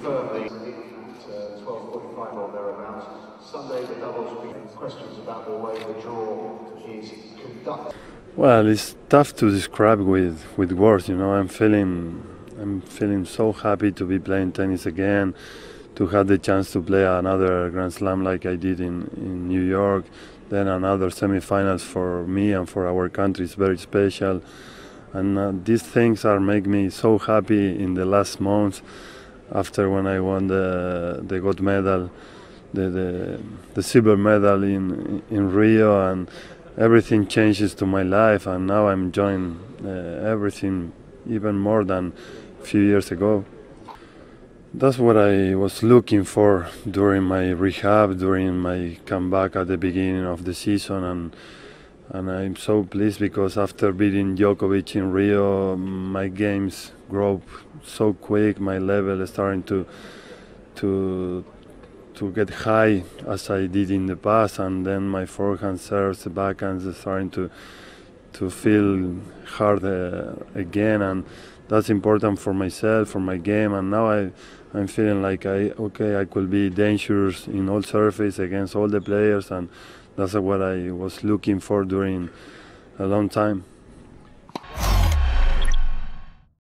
firmly at 12:45 or thereabouts. Sunday the doubles questions about the way the draw is conducted. Well, it's tough to describe with words. You know, I'm feeling so happy to be playing tennis again, to have the chance to play another Grand Slam like I did in New York, then another semifinals for me and for our country is very special. And these things are making me so happy in the last months after when I won the gold medal, the silver medal in Rio, and everything changes to my life, and now I'm enjoying everything even more than a few years ago. That's what I was looking for during my rehab, during my comeback at the beginning of the season, and I'm so pleased because after beating Djokovic in Rio, my games grow so quick, my level is starting to get high as I did in the past, and then my forehand serves, the backhands are starting to feel hard again, and that's important for myself, for my game, and now I'm feeling like I could be dangerous in all surface against all the players, and that's what I was looking for during a long time.